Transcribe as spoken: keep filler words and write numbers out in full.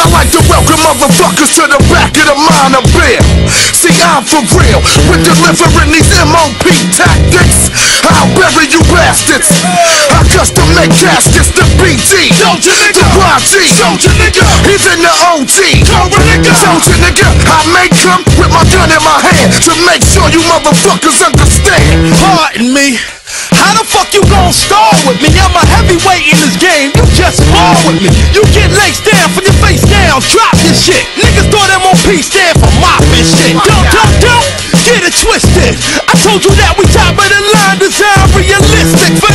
I like to welcome motherfuckers to the back of the minor beer. See, I'm for real with delivering these M O P tactics. I'll bury you bastards. I custom make caskets to B G, Soldier nigga, the Y G, Soldier nigga, even the O G, Cobra nigga, Soldier nigga. I may come with my gun in my hand to make sure you motherfuckers understand. Pardon me. How the fuck you gon' stall with me? I'm a heavyweight in this game, you just spar with me. You get legs down from your face down, drop this shit. Niggas thought M O P stand for mopping shit. Don't, don't, don't get it twisted. I told you that we top of the line, design realistic.